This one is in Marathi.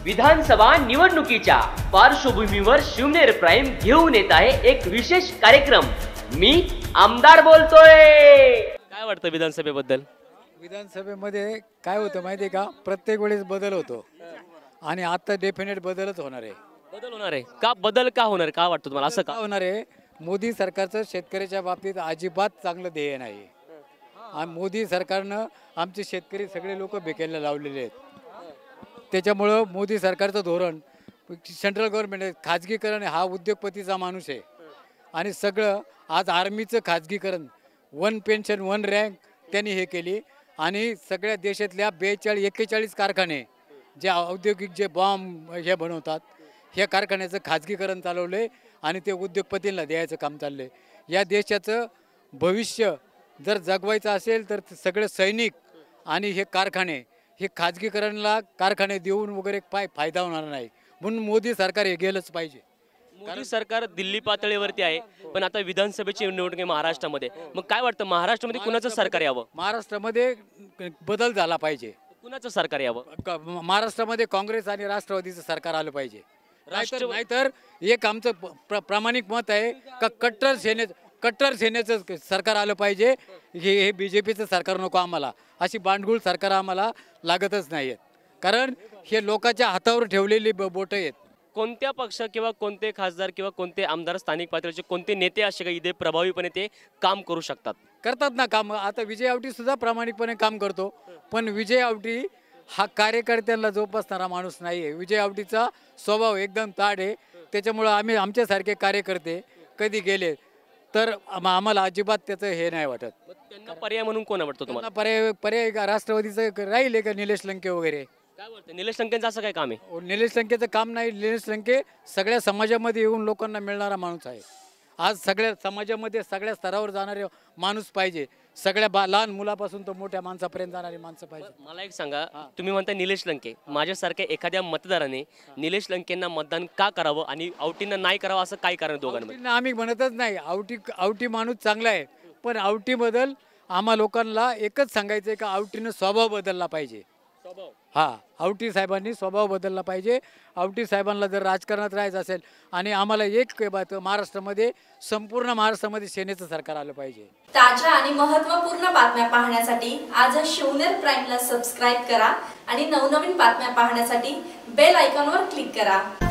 विधानसभा निवडणुकीच्या पार्श्वभूमीवर शिवनेर प्राईम घेऊन येत आहे एक विशेष कार्यक्रम। मी आमदार बोलतोय। काय वाटतं विधानसभेबद्दल? विधानसभेमध्ये काय होतं माहिती आहे का, प्रत्येक वेळेस बदल होतो आणि आता डेफिनेट बदलच होणार आहे। बदल होणार आहे का? बदल का होणार, का वाटतं तुम्हाला असं का होणार आहे? मोदी सरकारचं शेतकऱ्याच्या बाबतीत अजिबात चांगलं ध्येय नाही आणि मोदी सरकारनं आमचे शेतकरी सगळे लोक बेकायला लावलेले आहेत। त्याच्यामुळं मोदी सरकारचं धोरण सेंट्रल गव्हर्नमेंट खाजगीकरण हा उद्योगपतीचा माणूस आहे आणि सगळं आज आर्मीचं खाजगीकरण, वन पेन्शन वन रँक त्यांनी हे केली आणि सगळ्या देशातल्या 42-41 कारखाने जे औद्योगिक जे बॉम्ब हे बनवतात ह्या कारखान्याचं खाजगीकरण चालवले आणि ते उद्योगपतींना द्यायचं काम चाललंय। या देशाचं भविष्य जर जगवायचं असेल तर सगळे सैनिक आणि हे कारखाने हे खाजगीकरणला कारखाने देऊन वगैरे फायदा होणार नाही, म्हणून मोदी सरकार हे गेलंच पाहिजे। मोदी सरकार दिल्ली पातळीवरती आहे, पण आता विधानसभेची निवडणूक आहे महाराष्ट्रामध्ये। मग काय वाटतं महाराष्ट्रामध्ये कुणाचं सरकार यावं? महाराष्ट्रामध्ये बदल झाला पाहिजे। कुणाचं सरकार यावं? महाराष्ट्रामध्ये काँग्रेस आणि राष्ट्रवादीचं सरकार आलं पाहिजे। नाहीतर एक आमचं प्रामाणिक मत आहे का कट्टर सेनेचं सरकार आलं पाहिजे। हे बीजेपीचं सरकार नको आम्हाला, अशी बांडगुळ सरकार आम्हाला लागतच नाहीत, कारण हे लोकांच्या हातावर ठेवलेली बोटं आहेत। कोणत्या पक्ष किंवा कोणते खासदार किंवा कोणते आमदार स्थानिक पातळीचे कोणते नेते असे काही इथे प्रभावीपणे ते काम करू शकतात? करतात ना काम। आता विजय आवटी सुद्धा प्रामाणिकपणे काम करतो, पण विजय आवटी हा कार्यकर्त्यांना जोपासणारा माणूस नाही आहे। विजय आवटीचा स्वभाव एकदम ताड आहे, त्याच्यामुळं आम्ही आमच्यासारखे कार्यकर्ते कधी गेले तर आम्हाला अजिबात त्याचं हे नाही वाटत। त्यांना पर्याय म्हणून कोण आवडतो तुम्हाला? पर्याय राष्ट्रवादीचं राहील का निलेश लंके वगैरे? काय वाटतं निलेश लंकेंचं असं काय काम आहे? निलेश लंकेचं काम नाही। निलेश लंके सगळ्या समाजामध्ये येऊन लोकांना मिळणारा माणूस आहे। आज सगळ्या समाजामध्ये सगळ्या स्तरावर जाणारे माणूस पाहिजे, सगळ्या लहान मुलापासून तर मोठ्या माणसापर्यंत जाणारी माणसं पाहिजे। मला एक सांगा, तुम्ही म्हणता निलेश लंके, माझ्यासारख्या एखाद्या मतदाराने निलेश लंकेंना मतदान का करावं आणि आवटींना नाही करावं असं काय कारण दोघांमध्ये? आम्ही म्हणतच नाही, आवटी माणूस चांगला आहे, पण आवटीबद्दल आम्हा लोकांना एकच सांगायचं आहे का आवटीनं स्वभाव बदलला पाहिजे। हा, आवटी साहेबांनी स्वभाव बदलला पाहिजे। आवटी साहेबांना जर राजकारणात राहायचं असेल आणि आम्हाला एक बात, महाराष्ट्रामध्ये संपूर्ण महाराष्ट्रामध्ये सेनेचं सरकार आलं पाहिजे। ताज्या आणि महत्त्वपूर्ण बातम्या पाहण्यासाठी आजच शिवनेर प्राईमला सबस्क्राईब करा आणि नवनवीन बातम्या पाहण्यासाठी बेल आयकॉनवर क्लिक करा।